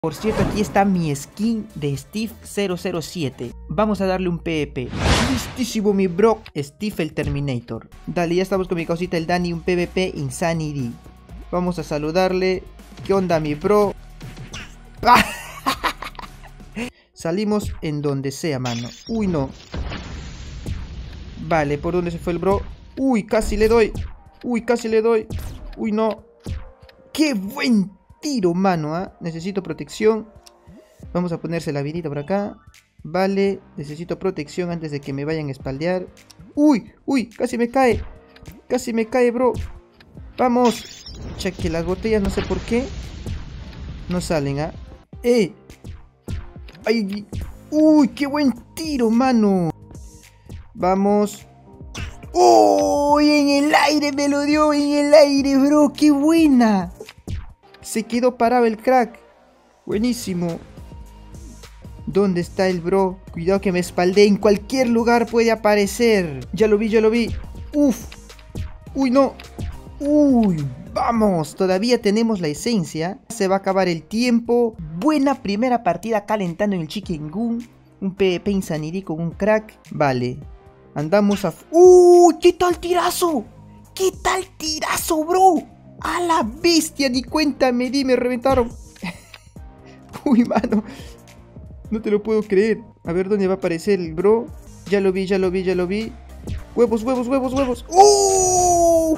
Por cierto, aquí está mi skin de Steve 007. Vamos a darle un PvP. Listísimo mi bro, Steve el Terminator. Dale, ya estamos con mi causita el Dani, un PvP Insanity. Vamos a saludarle. ¿Qué onda mi bro? ¡Ah! Salimos en donde sea, mano. Uy, no. Vale, ¿por dónde se fue el bro? Uy, casi le doy. Uy, casi le doy. Uy, no. ¡Qué buen tiro, mano! ¿Eh? Necesito protección. Vamos a ponerse la vidita por acá. Vale, necesito protección antes de que me vayan a espaldear. Uy, uy, casi me cae. Casi me cae, bro. Vamos. Cheque las botellas, no sé por qué no salen, ¿ah? ¡Ay! ¡Uy, qué buen tiro, mano! Vamos. ¡Uy! En el aire me lo dio, en el aire, bro. ¡Qué buena! Se quedó parado el crack. Buenísimo. ¿Dónde está el bro? Cuidado que me espaldee. En cualquier lugar puede aparecer. Ya lo vi, ya lo vi. ¡Uf! ¡Uy, no! ¡Uy! ¡Vamos! Todavía tenemos la esencia. Se va a acabar el tiempo. Buena primera partida calentando en el Chicken Gun. Un PvP Insanity con un crack. Vale. Andamos a... ¡Uy! ¿Qué tal tirazo? ¿Qué tal tirazo, bro? ¡A la bestia! Ni cuenta me di, me reventaron. Uy, mano. No te lo puedo creer. A ver dónde va a aparecer el bro. Ya lo vi, ya lo vi, ya lo vi. Huevos, huevos, huevos, huevos. ¡Oh!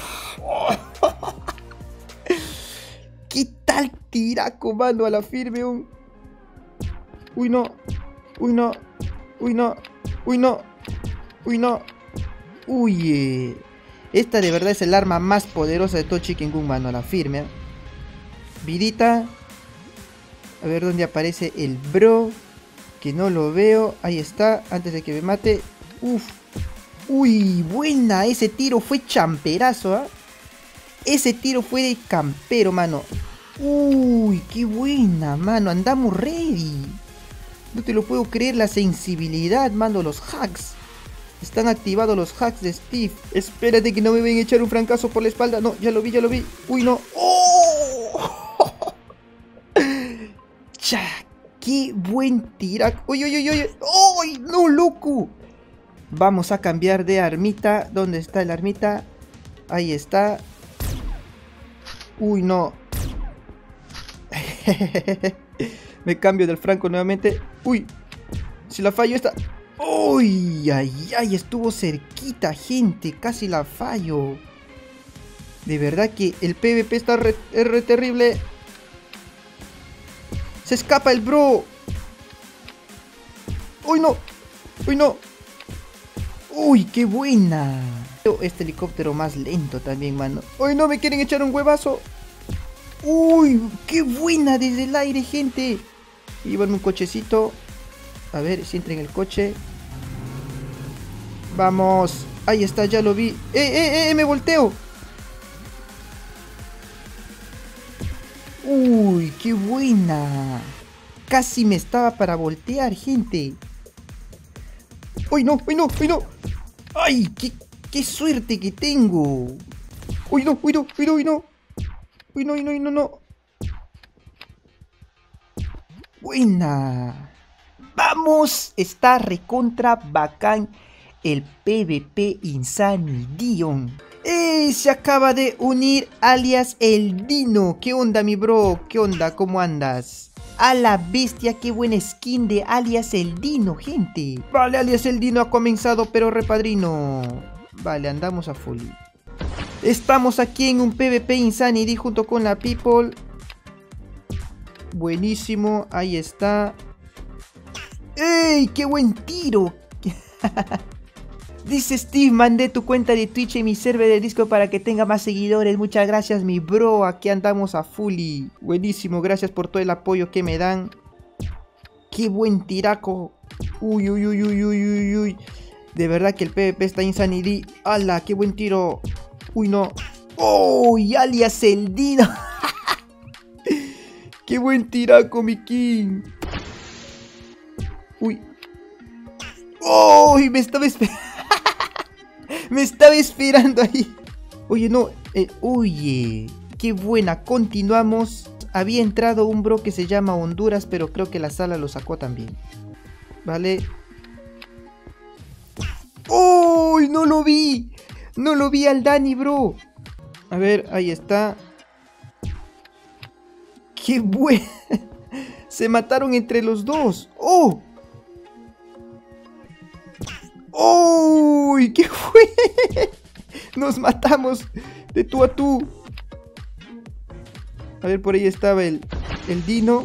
¿Qué tal tiraco, mano? A la firme. Uy, no. Uy, no. Uy, no. Uy, no. Uy, no. Uy, esta de verdad es el arma más poderosa de todo Chicken Gun, mano. A la firme. Vidita. A ver dónde aparece el bro. Que no lo veo. Ahí está. Antes de que me mate. Uf. Uy, buena. Ese tiro fue champerazo, ¿eh? Ese tiro fue de campero, mano. Uy, qué buena, mano. Andamos ready. No te lo puedo creer. La sensibilidad, mano. Los hacks. Están activados los hacks de Steve. Espérate que no me vayan a echar un francazo por la espalda. No, ya lo vi, ya lo vi. Uy, no. ¡Oh! ¡Cha! ¡Qué buen tiraco! ¡Uy, uy, uy, uy! ¡Uy! ¡No, loco! Vamos a cambiar de armita. ¿Dónde está la armita? Ahí está. Uy, no. Me cambio del franco nuevamente. Uy. Si la fallo esta. Uy, ay, ay. Estuvo cerquita, gente. Casi la fallo. De verdad que el PvP está re terrible. Se escapa el bro. Uy, no. Uy, no. Uy, qué buena. Este helicóptero más lento también, mano. Uy, no, me quieren echar un huevazo. Uy, qué buena desde el aire, gente. Iban un cochecito. A ver si entra en el coche. Vamos. Ahí está, ya lo vi. Me volteo. Uy, qué buena. Casi me estaba para voltear, gente. Uy, no, uy, no, uy, no. Ay, qué suerte que tengo. Uy, no, uy, no, uy, no, uy, no. Uy, no, uy, no, uy, no, no. Buena. Vamos. Está recontra bacán el PvP Insanity. Se acaba de unir alias el Dino. ¿Qué onda, mi bro? ¿Qué onda? ¿Cómo andas? A la bestia, qué buena skin de alias el Dino, gente. Vale, alias el Dino ha comenzado, pero repadrino. Vale, andamos a full. Estamos aquí en un PvP Insanity junto con la people. Buenísimo, ahí está. ¡Ey! ¡Qué buen tiro! Dice Steve, mandé tu cuenta de Twitch en mi server de Discord para que tenga más seguidores. Muchas gracias, mi bro. Aquí andamos a fully. Buenísimo, gracias por todo el apoyo que me dan. ¡Qué buen tiraco! Uy, uy, uy, uy, uy, uy, uy. De verdad que el PvP está Insanity. ¡Hala! ¡Qué buen tiro! Uy, no. ¡Uy! Alias el Dino. ¡Qué buen tiraco, mi king! Uy. ¡Uy! Me estaba esperando. Me estaba esperando ahí. Oye, no. Oye. Qué buena. Continuamos. había entrado un bro que se llama Honduras, pero creo que la sala lo sacó también. Vale. ¡Uy! ¡No lo vi! ¡No lo vi al Dani, bro! A ver, ahí está. ¡Qué bueno! Se mataron entre los dos. ¡Oh! ¡Uy! ¿Qué fue? Nos matamos de tú a tú. A ver, por ahí estaba el Dino.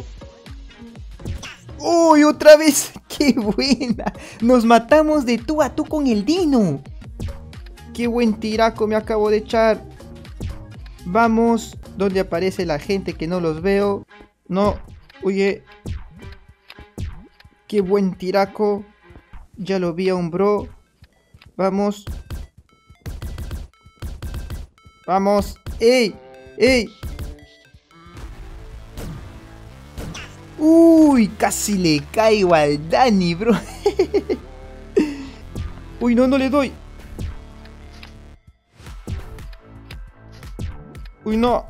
¡Uy! ¡Otra vez! ¡Qué buena! Nos matamos de tú a tú con el Dino. ¡Qué buen tiraco me acabo de echar! Vamos. ¿Dónde aparece la gente que no los veo? No. Oye. ¡Qué buen tiraco! Ya lo vi a un bro. Vamos. Vamos. ¡Ey! ¡Ey! Uy, casi le caigo al Dani, bro. Uy, no le doy. Uy, no.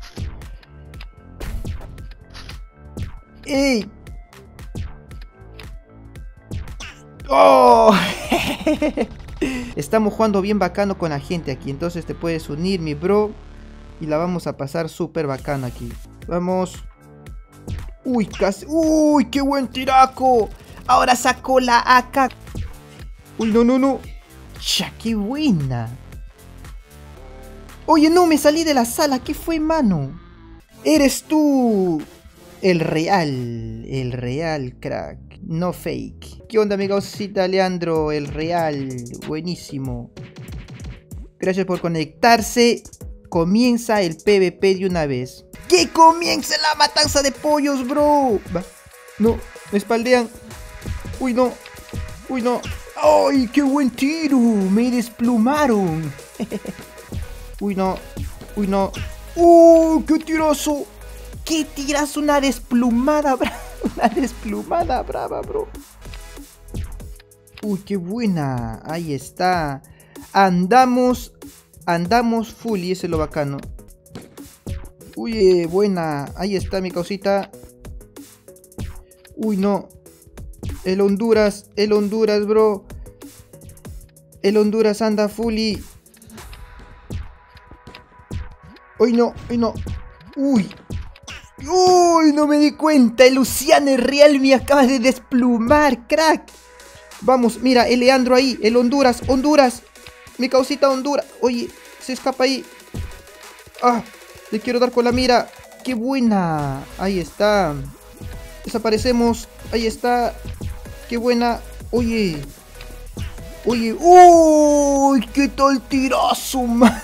¡Ey! ¡Oh! Estamos jugando bien bacano con la gente aquí. Entonces te puedes unir, mi bro. Y la vamos a pasar súper bacano aquí. Vamos. Uy, casi. Uy, qué buen tiraco. Ahora sacó la AK. Uy, no. Ya, qué buena. Oye, no, me salí de la sala. ¿Qué fue, mano? Eres tú. El real, crack. No fake. ¿Qué onda, mi gausita Leandro? El real. Buenísimo. Gracias por conectarse. Comienza el PvP de una vez. ¡Que comience la matanza de pollos, bro! Va. No, me espaldean. Uy, no. ¡Ay, qué buen tiro! Me desplumaron. Uy, no. ¡Qué tirazo! ¡Qué tirazo! Una desplumada, brava. Una desplumada brava, bro. Uy, qué buena. Ahí está. Andamos full y eso es lo bacano. Uy, buena. Ahí está mi causita. Uy, no. El Honduras, bro. El Honduras anda full y... Uy, no. Uy, no me di cuenta. El Luciano Real me acaba de desplumar, crack. Vamos, mira, el Leandro ahí. El Honduras. Mi causita Honduras. Oye, se escapa ahí. Ah, le quiero dar con la mira. ¡Qué buena! Ahí está. Desaparecemos. Ahí está. ¡Qué buena! Oye. ¡Uy! ¡Qué tal tirazo, man!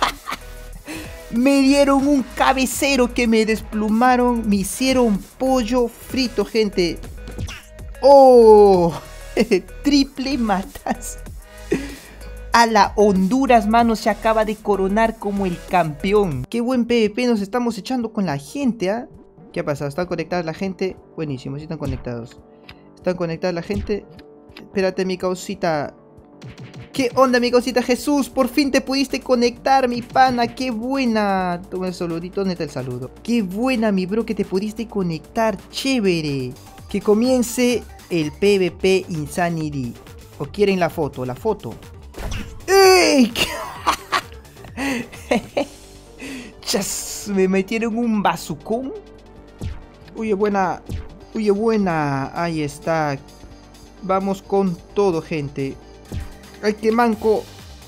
Me dieron un cabecero que me desplumaron. Me hicieron pollo frito, gente. ¡Oh! Triple matas. A la Honduras, mano, se acaba de coronar como el campeón. Qué buen PvP nos estamos echando con la gente, ¿ah? ¿Qué ha pasado? ¿Están conectadas la gente? Buenísimo, sí están conectados. ¿Están conectadas la gente? Espérate, mi causita. ¿Qué onda, mi causita Jesús? Por fin te pudiste conectar, mi pana. ¡Qué buena! Toma el saludito. ¿Dónde está el saludo? ¡Qué buena, mi bro, que te pudiste conectar! ¡Chévere! Que comience el PvP Insanity. ¿O quieren la foto? La foto. ¡Ey! Chas, me metieron un bazucón. Oye, buena. Ahí está. Vamos con todo, gente. ¡Ay, qué manco!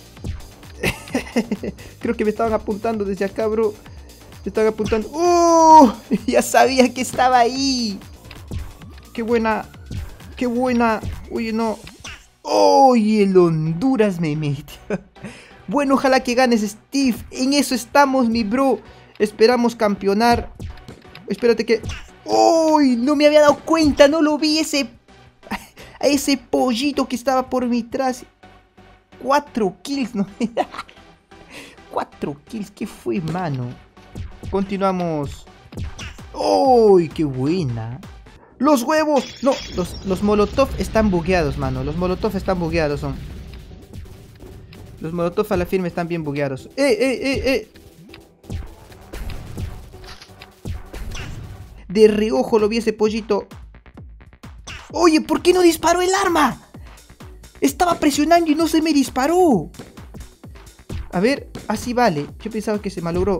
Creo que me estaban apuntando desde acá, bro. Me estaban apuntando. Ya sabía que estaba ahí. ¡Qué buena! Oye, no. ¡Oye, el Honduras me metió! Bueno, ojalá que ganes, Steve. En eso estamos, mi bro. Esperamos campeonar. Espérate que... ¡Uy! No me había dado cuenta. No lo vi a ese pollito que estaba por mi atrás. 4 kills, ¿no? 4 kills. ¿Qué fue, mano? Continuamos. ¡Uy! ¡Qué buena! ¡Los huevos! No, los molotov están bugueados, mano. Los molotov están bugueados, son. Los molotov a la firme están bien bugueados. De reojo lo vi ese pollito. Oye, ¿por qué no disparó el arma? Estaba presionando y no se me disparó. A ver, así vale. Yo pensaba que se malogró.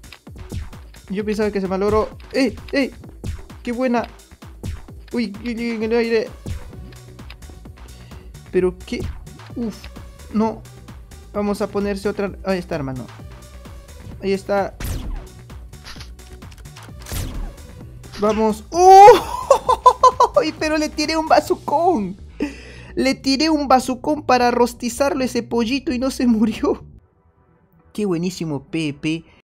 ¡Ey! ¡Qué buena! Uy, en el aire. Pero qué... Uf, no. Vamos a ponerse otra... Ahí está, hermano. Ahí está. Vamos. ¡Oh! Pero le tiré un bazucón. Le tiré un bazucón para rostizarlo ese pollito y no se murió. Qué buenísimo, Pepe.